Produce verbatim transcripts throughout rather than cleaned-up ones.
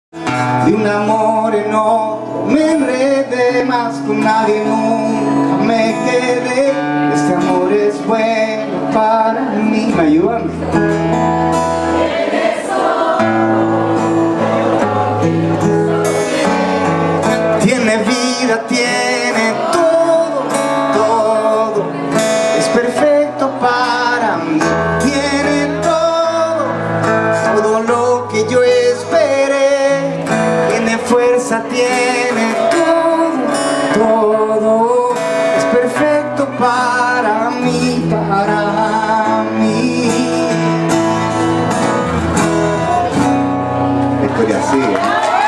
De un amor en otro me enredé, más con nadie nunca me quedé. Este amor es bueno para mí. ¿Me ayudan? Tiene vida, tiene todo, todo. Es perfecto para mí. Tiene todo, todo lo que yo esperé. Tiene fuerza, tiene todo, todo. Es perfecto para mí, para mí. Esto es así, ¿eh?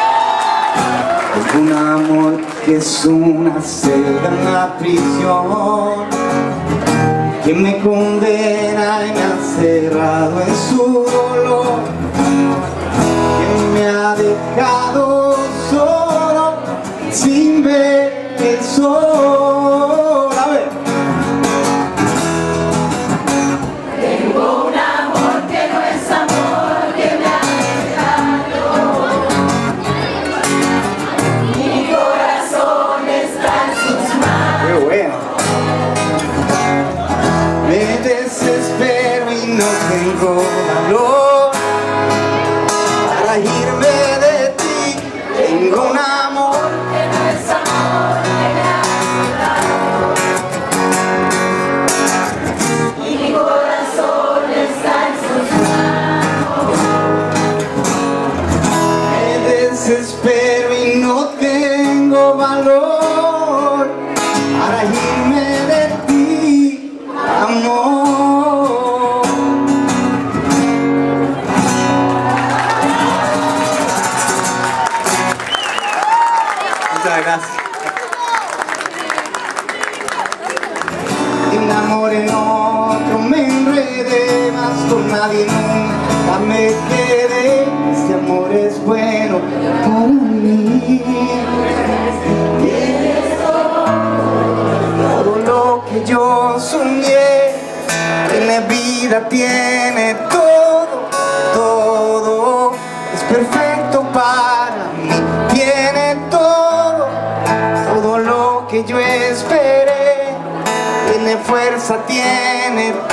Es un amor que es una celda en la prisión, que me condena y me ha cerrado en su dolor, que me ha dejado solo sin ver el sol. A ver. Tengo un amor que no es amor, que me ha dejado. Mi corazón está en sus manos. Qué bueno. Me desespero y no tengo valor para irme de ti. Tengo un amor Que no es amor, que me ha dejado. Y mi corazón está en sus manos. me desespero y no tengo valor para irme de ti, amor. Muchas gracias. De un amor en otro me enredé, más con nadie nunca me quedé. Este amor es bueno para mí. Tienes todo lo que yo soñé. Tiene vida, tiene todo, todo. Es perfecto para mí. Tiene todo, todo lo que yo esperé. Tiene fuerza, tiene